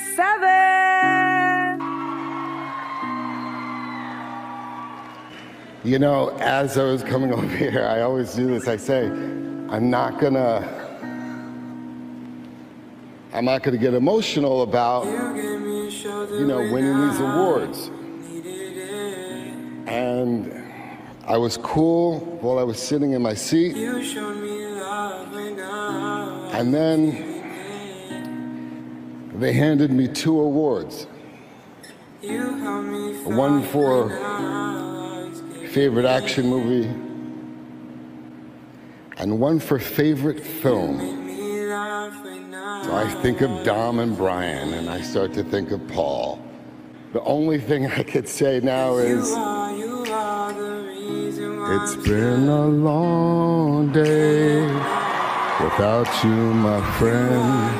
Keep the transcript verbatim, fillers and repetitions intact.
seven. You know, as I was coming over here, I always do this. I say, I'm not gonna, I'm not gonna get emotional about, you know, winning these awards. And I was cool while I was sitting in my seat. And then they handed me two awards. One for favorite action movie and one for favorite film. So I think of Dom and Brian and I start to think of Paul. The only thing I could say now is it's been a long day without you, my friend.